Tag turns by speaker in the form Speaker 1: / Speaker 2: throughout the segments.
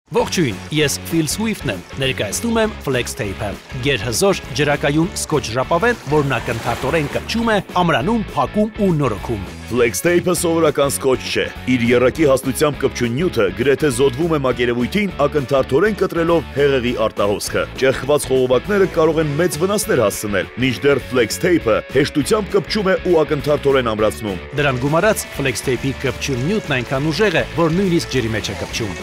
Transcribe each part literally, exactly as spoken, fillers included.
Speaker 1: Ողջույն, ես Phil Swift-ն եմ, ներկայացնում եմ Flex Tape-ը, գերհզոր ջրակայուն սկոչ ժապավեն, որն ակնթարթորեն կպչում է, ամրանում, փակում ու նորոգում։
Speaker 2: Flex Tape-ը սովորական սկոչ չէ, իր եռակի հաստությամբ կպչուն նյութը գրեթե զոդվում է մակերևույթին ակնթարթորեն կտրելով հեղեղի արտահոսքը։ Ճեղքված խողովակները կարող են մեծ վնասներ հասցնել, մինչդեռ Flex Tape-ը հեշտությամբ կպչում է ու ակնթարթորեն ամրացնում։
Speaker 1: Դրան գումարած Flex Tape-ի կպչուն նյութն այնքան ուժեղ է, որ նույնիսկ ջրի մեջ է կպչում։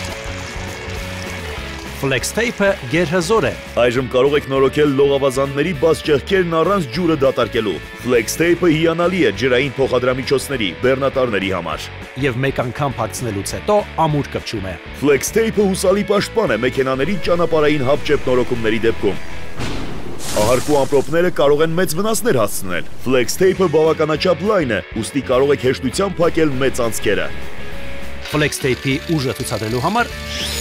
Speaker 1: Flex Tape-ը գերհզոր է։
Speaker 2: Այժմ կարող եք նորոգել լողավազանների բաց ճեղքերն առանց ջուրը դատարկելու։ Flex Tape-ը հիանալի է ջրային փոխադրամիջոցների, բեռնատարների համար։
Speaker 1: Եվ մեկ անգամ փակցնելուց հետո ամուր կպչում է։
Speaker 2: Flex Tape-ը հուսալի պաշտպան է մեքենաների ճանապարհային հապճեպ նորոգումների դեպքում։ Ահարկու ամպրոպները կարող են մեծ վնասներ հասցնել։ Flex Tape-ը բավականաչափ լայն է, ուստի կարող եք հեշտությամբ փակել մեծ անցքերը։
Speaker 1: Flex Tape-ի ուժը ցուցադրելու համար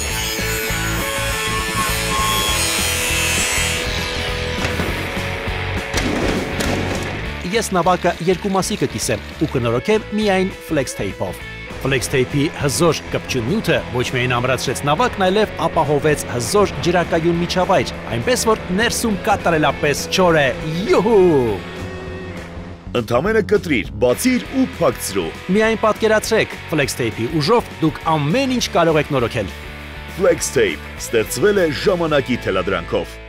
Speaker 1: ես նավակը երկու մասի կկիսեմ ու կնորոգեմ միայն Flex Tape-ով։ Flex Tape-ի հզոր կպչուն նյութը ոչ միայն ամրացրեց նավակն, այլև ապահովեց հզոր ջրակայուն միջավայր, այնպես որ ներսում կատարելապես չոր է։ Յուհու!
Speaker 2: Ընդամենը կտրիր, բացիր ու փակցրու։
Speaker 1: Միայն պատկերացրեք, Flex Tape-ի ուժով դուք ամեն ինչ կարող եք նորոգել։
Speaker 2: Flex Tape ստեղծվել է ժամանակի թելադրանքով։